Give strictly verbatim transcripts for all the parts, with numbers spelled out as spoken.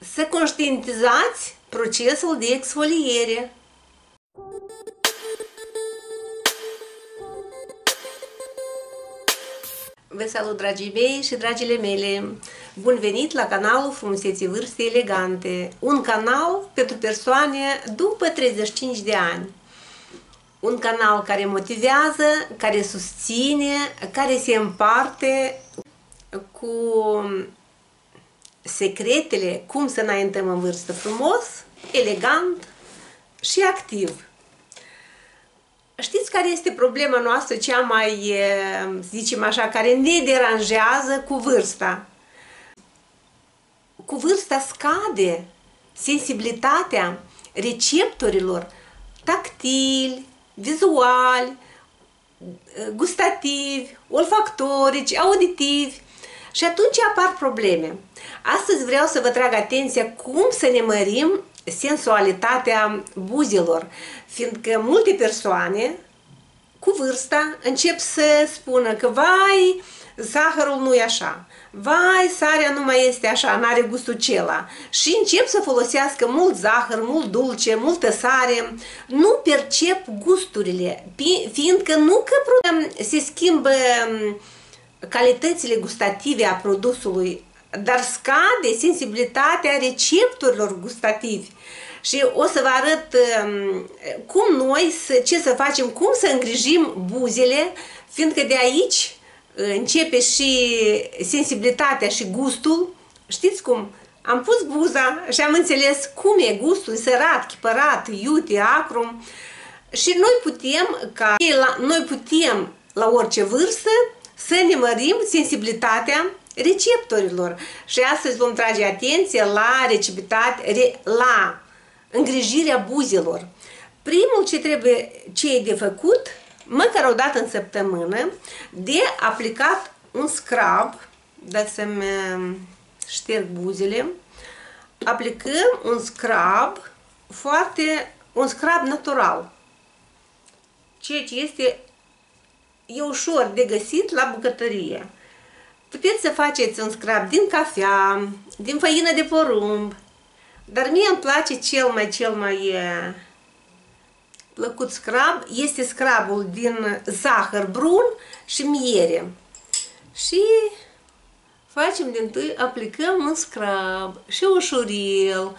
să conștientizați procesul de exfoliere. Vă salut, dragii mei și dragile mele! Bun venit la canalul Frumuseții Vârstei Elegante, un canal pentru persoane după treizeci și cinci de ani. Un canal care motivează, care susține, care se împarte cu secretele cum să înaintăm în vârstă frumos, elegant și activ. Știți care este problema noastră cea mai, zicem așa, care ne deranjează cu vârsta? Cu vârsta scade sensibilitatea receptorilor tactili, vizuali, gustativi, olfactorici, auditivi și atunci apar probleme. Astăzi vreau să vă trag atenția cum să ne mărim sensualitatea buzelor, fiindcă multe persoane cu vârsta încep să spună că vai, zahărul nu e așa, vai, sarea nu mai este așa, n-are gustul cela și încep să folosească mult zahăr, mult dulce, multă sare, nu percep gusturile, fiindcă nu că se schimbă calitățile gustative a produsului, dar scade sensibilitatea receptorilor gustativi. Și o să vă arăt cum noi, ce să facem, cum să îngrijim buzele, fiindcă de aici începe și sensibilitatea și gustul. Știți cum? Am pus buza și am înțeles cum e gustul, sărat, chipărat, iute, acru. Și noi putem, ca, noi putem la orice vârstă să ne mărim sensibilitatea receptorilor. Și astăzi vom trage atenție la receptivitate, la îngrijirea buzelor. Primul ce trebuie, ce e de făcut, măcar o dată în săptămână, de aplicat un scrub, dați să-mi șterg buzele, aplicăm un scrub foarte, un scrub natural, ceea ce este e ușor de găsit la bucătărie. Puteți să faceți un scrub din cafea, din făină de porumb, dar mie îmi place cel mai, cel mai plăcut scrub, este scrubul din zahăr brun și miere. Și facem din tâi, aplicăm un scrub și ușurel,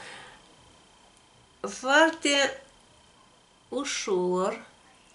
foarte ușor,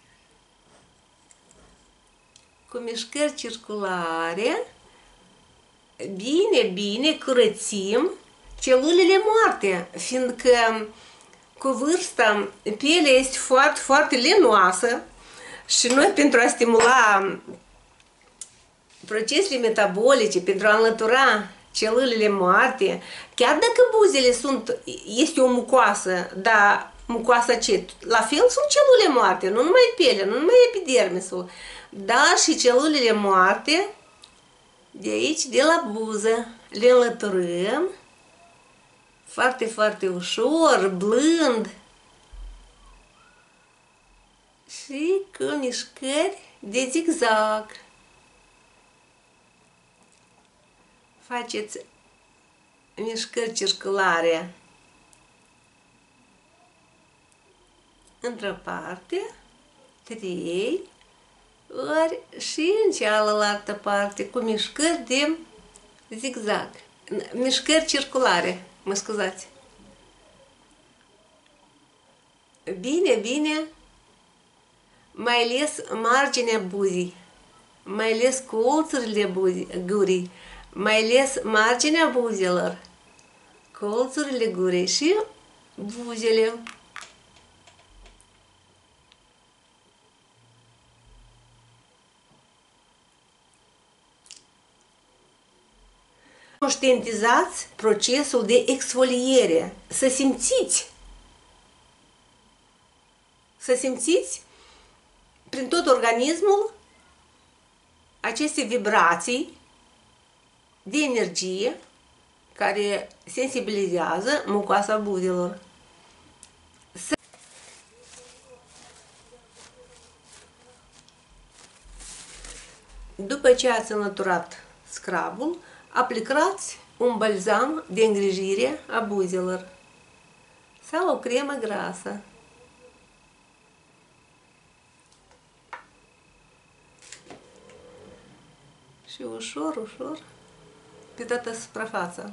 cu mișcări circulare, bine, bine curățim celulele moarte, fiindcă cu vârsta pielea este foarte, foarte lenoasă și noi pentru a stimula procesele metabolice, pentru a înlătura celulele moarte, chiar dacă buzele sunt, este o mucoasă, dar mucoasa ce? La fel sunt celule moarte, nu numai pielea, nu numai epidermisul, dar și celulele moarte de aici, de la buză, le înlăturăm foarte, foarte ușor, blând și cu mișcări de zigzag. Faceți mișcări circulare într-o parte, trei ori și în cealaltă parte, cu mișcări de zigzag, mișcări circulare, mă scuzați. Bine, bine, mai ales marginea buzii, mai ales colțurile buzii, gurii, mai ales marginea buzelor, colțurile gurii și buzele. Conștientizați procesul de exfoliere, să simțiți, să simțiți prin tot organismul aceste vibrații de energie care sensibilizează mucoasa buzelor. După ce ați înlăturat scrubul, aplicați un balsam de îngrijire a buzelor sau o cremă grasă. Și ușor, ușor, pe toată suprafața.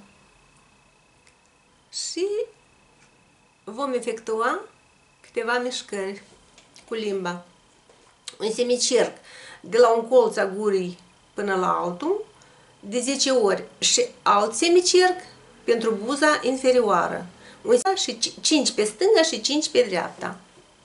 Și vom efectua câteva mișcări cu limba. Un semicerc de la un colț a gurii până la altul, de zece ori, și alt semicerc pentru buza inferioară. Un și cinci pe stânga și cinci pe dreapta.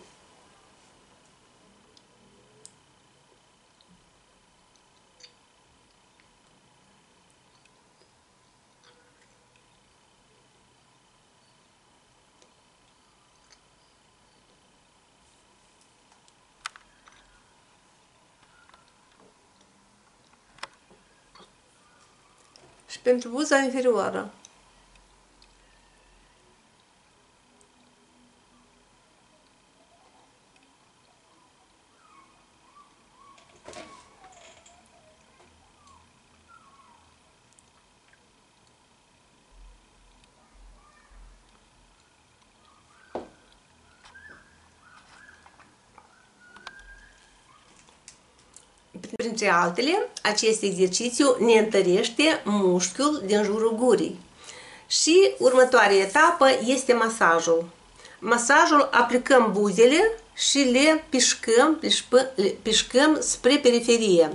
Și pentru buza inferioară. Printre altele, acest exercițiu ne întărește mușchiul din jurul gurii. Și următoarea etapă este masajul. Masajul aplicăm buzele și le pișcăm, le pișcăm spre periferie.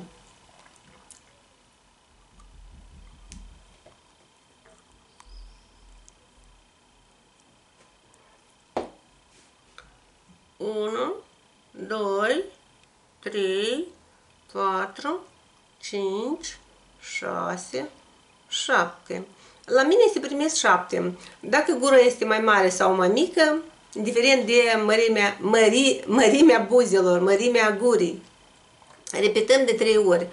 unu, doi, trei, patru, cinci, șase, șapte. La mine se primesc șapte. Dacă gura este mai mare sau mai mică, indiferent de mărimea, mări, mărimea buzelor, mărimea gurii, repetăm de trei ori.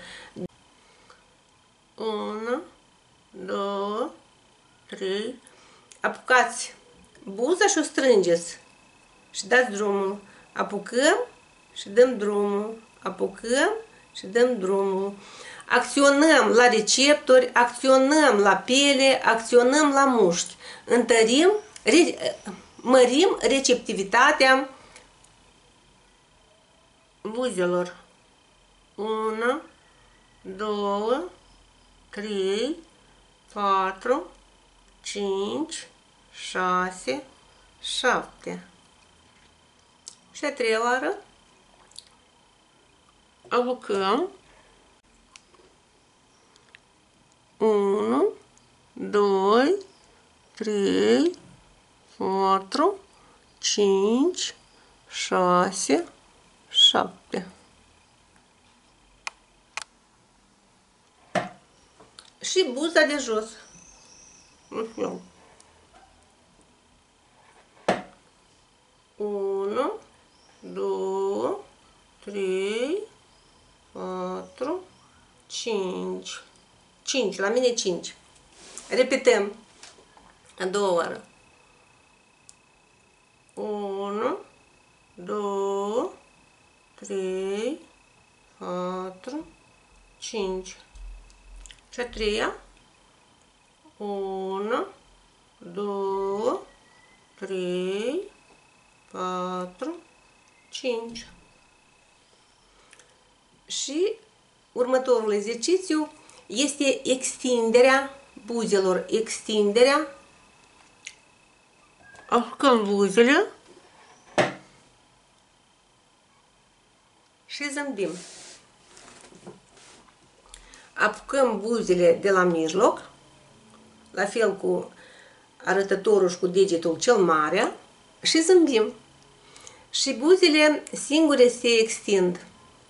unu, doi, trei. Apucați buza și o strângeți și dați drumul. Apucăm și dăm drumul. Apucăm și dăm drumul. Acționăm la receptori, acționăm la piele, acționăm la mușchi. Întărim, re, mărim receptivitatea buzelor. unu, doi, trei, patru, cinci, șase, șapte. Și a treia oară. Apucăm. unu, doi, trei, patru, cinci, șase, șapte. Și buza de jos. unu, doi, trei, patru, cinci. cinci, la mine cinci. Repetăm a doua oară. unu, doi, trei, patru, cinci. Și a treia. unu, doi, trei, patru, cinci. Și următorul exercițiu este extinderea buzelor. Extinderea. Apucăm buzele și zâmbim. Apucăm buzele de la mijloc, la fel cu arătătorul și cu degetul cel mare, și zâmbim. Și buzele singure se extind.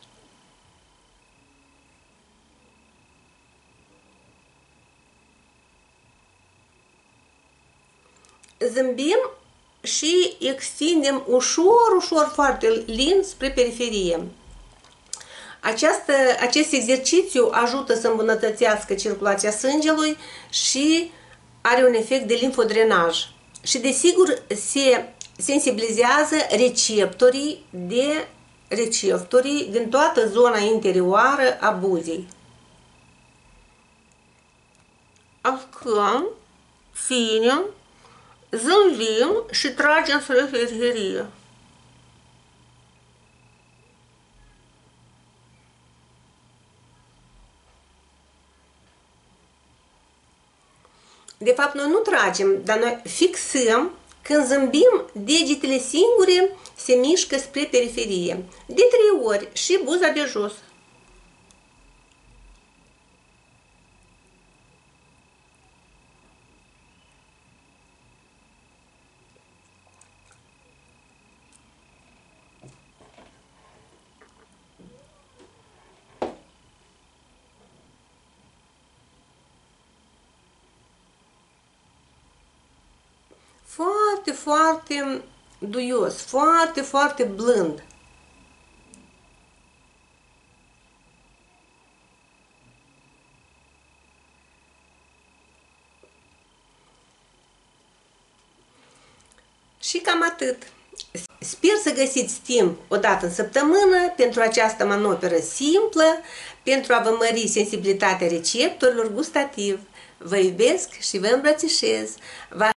Zâmbim și extindem ușor, ușor, foarte lin spre periferie. Această, acest exercițiu ajută să îmbunătățească circulația sângelui și are un efect de limfodrenaj. Și desigur se sensibilizează receptorii, de, receptorii din toată zona interioară a buzei. ascăm, ținem, zâmbim și tragem spre fericire. De fapt, noi nu tragem, dar noi fixăm. Când zâmbim, degetele singure se mișcă spre periferie. De trei ori și buza de jos. Foarte, foarte duios, foarte, foarte blând. Și cam atât. Sper să găsiți timp o dată în săptămână pentru această manoperă simplă, pentru a vă mări sensibilitatea receptorilor gustativ. Vă iubesc și vă îmbrățișez.